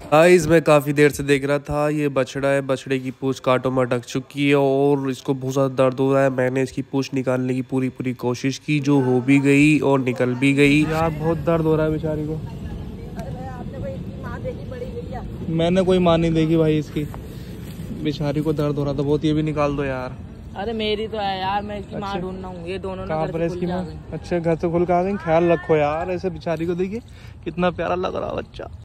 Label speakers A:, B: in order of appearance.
A: Guys मैं काफ़ी देर से देख रहा था, ये बछड़ा है, बछड़े की पूंछ कांटों में अटक चुकी है और इसको बहुत ज़्यादा दर्द हो रहा है। मैंने इसकी पूंछ निकालने की पूरी कोशिश की, जो हो भी गई और निकल भी गई। यार बहुत दर्द हो रहा है बेचारी को। मैंने कोई माँ नहीं देखी भाई, इसकी बेचारी को दर्द हो रहा था बहुत। ये भी निकाल दो यार।
B: अरे मेरी तो है यार, मैं इसकी माँ ढूंढ रहा हूँ। ये दोनों ना घर से खुल के आ गए।
A: अच्छा घर से खुल के आ गई। ख्याल रखो यार, ऐसे बेचारी को देखिए कितना प्यारा लग रहा है बच्चा।